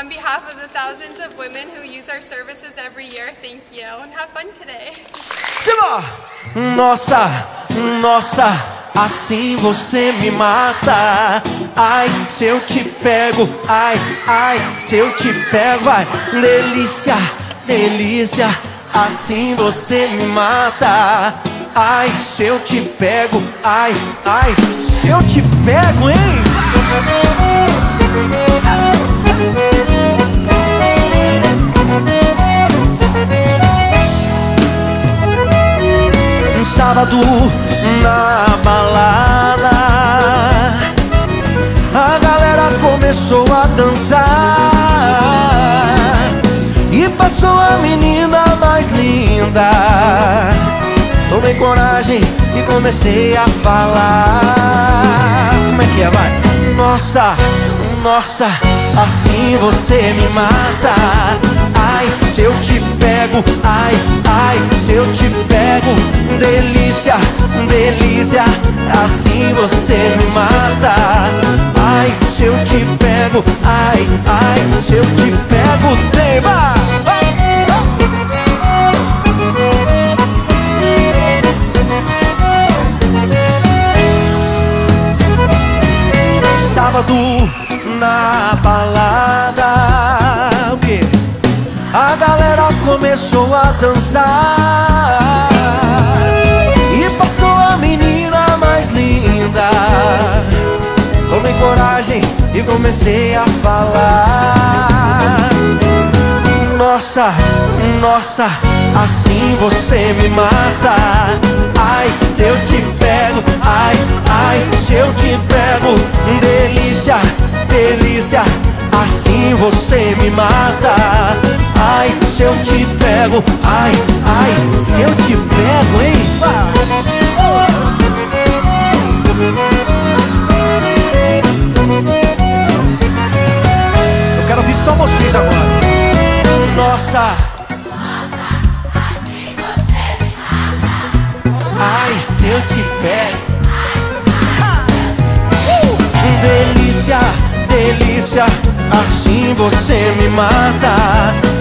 On behalf of the thousands of women who use our services every year, thank you and have fun today. Nossa, nossa, assim você me mata. Ai, se eu te pego, ai, ai, se eu te pego, vai. Delícia, delícia, assim você me mata. Ai, se eu te pego, ai, ai, se eu te pego, hein? Um sábado na balada, a galera começou a dançar e passou a menina mais linda. Tomei coragem e comecei a falar. Como é que é? Vai! Nossa, nossa, assim você me mata. Ai, se eu te pego, ai, ai, se eu te pego. Delícia, delícia, assim você me mata. Ai, se eu te pego, ai, ai, se eu te pego. Tema! Sábado na balada, o quê? A galera começou a dançar e passou a menina mais linda. Tomei coragem e comecei a falar. Nossa, nossa, assim você me mata. Ai, se eu te pego, ai, ai, se eu te pego. Delícia, delícia, assim você me mata. Ai, se eu te pego, ai, ai, se eu te pego, hein? Eu quero ouvir só vocês agora. Nossa, assim você me mata. ai, se eu te pego. Delícia, delícia, assim você me mata.